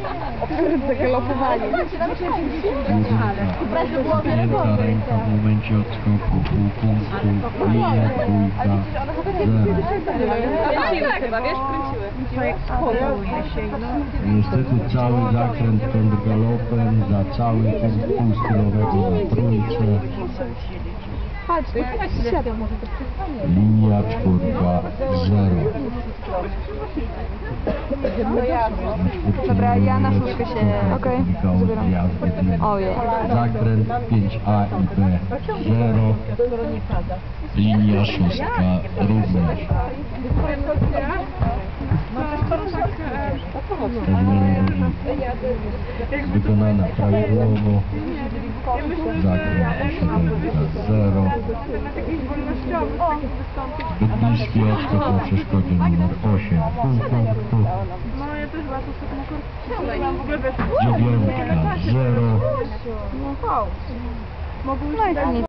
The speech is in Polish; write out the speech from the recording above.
Zagalopowanie. Pięta ręka w momencie odskoku, pół punktu, linia dwójka, 0. Kręciły chyba, wiesz, kręciły. Niestety cały zakręt kontrgalopem za cały punkt półstylowego na trójce. Chodź, światło może to Linia czwórka, 0. Dobra, ja na szóstkę się... Okej, zabieram. Ojej. Zakręt 5A i B, 0. Linia szóstka, również. Zmiana wykonana prawidłowo. Zakręt 7, 0. Zbyt bliski odskok na przeszkodzie numer 8. Dziewiątka, 0. No i